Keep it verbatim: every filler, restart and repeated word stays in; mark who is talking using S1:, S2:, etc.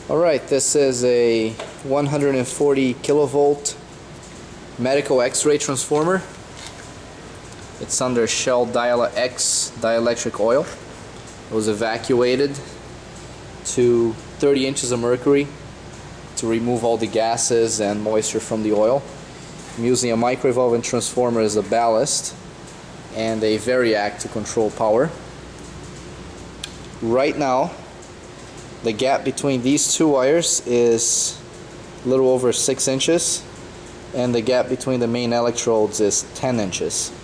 S1: Alright, this is a one hundred forty kilovolt medical X-ray transformer. It's under Shell Diala H X dielectric oil. It was evacuated to thirty inches of mercury to remove all the gases and moisture from the oil. I'm using a micro-revolving transformer as a ballast and a variac to control power. Right now, the gap between these two wires is a little over six inches, and the gap between the main electrodes is ten inches.